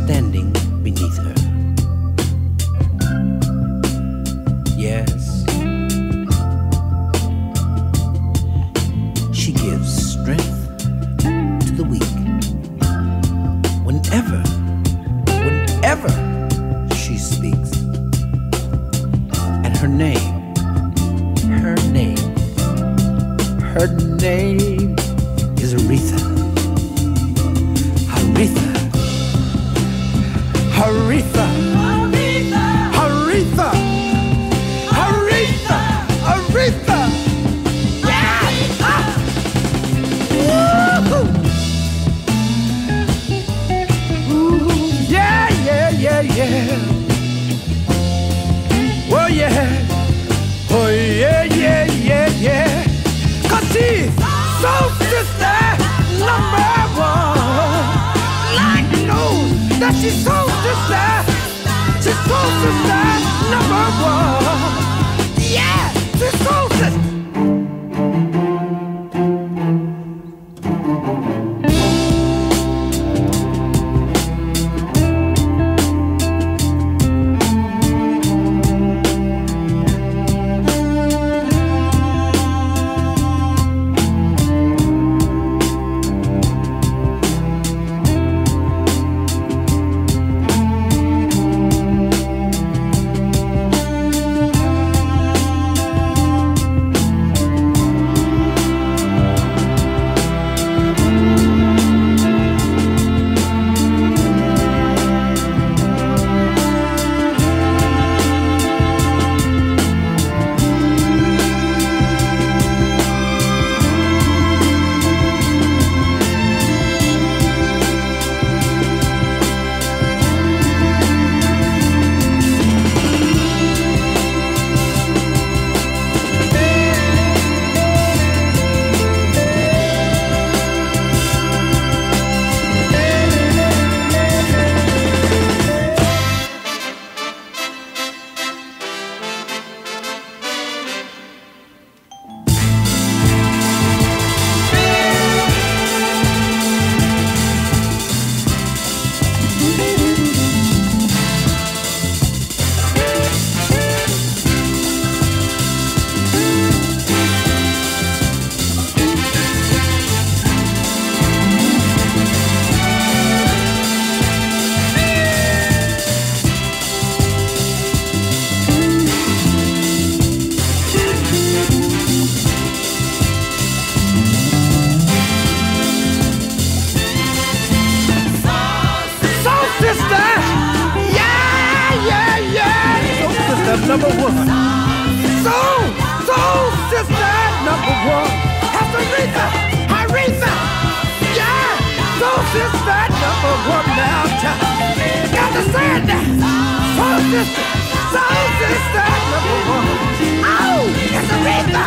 standing beneath her. Yes, she gives strength to the weak. Whenever she speaks, and her name is Aretha. Aretha. Aretha. Aretha. Aretha. Aretha. Yeah. Woo-hoo. Ooh. Yeah, yeah, yeah, yeah. Oh yeah. Oh yeah, yeah, yeah, yeah. 'Cause she's soul sister number one. Lord knows that she's soul sister. She's soul sister number one. Yeah, she's soul sister. Number one, soul sister number one. That's Aretha, Aretha, yeah, soul sister number one now. Got to say it now, soul sister number one. Oh, it's Aretha.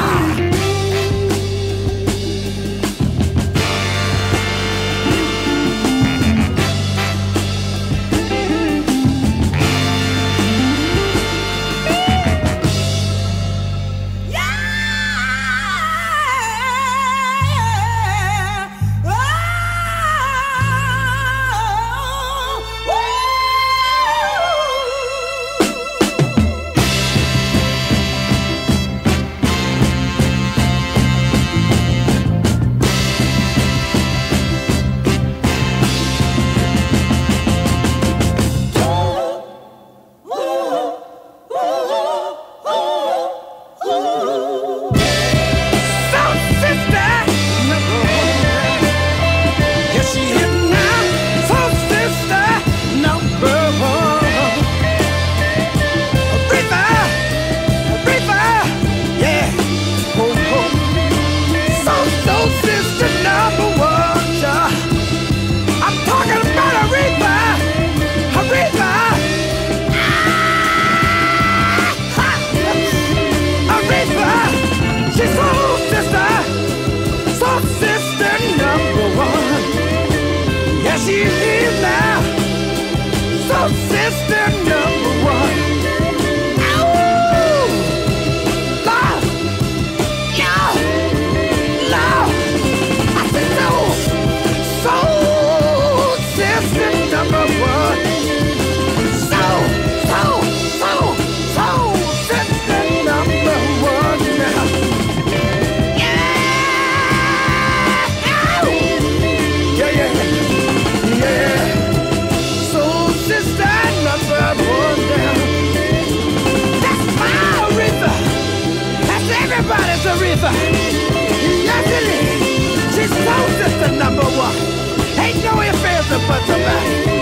sister number one down. That's my Aretha. That's everybody's Aretha. Yes, it is. She's soul sister number one. Ain't no ifs, ands, or buts about it.